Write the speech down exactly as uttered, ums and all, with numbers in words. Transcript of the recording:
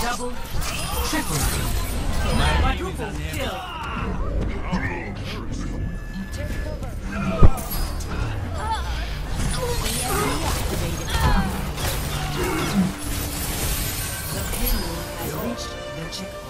Double, triple, quadruple kill. The payload has reached the checkpoint.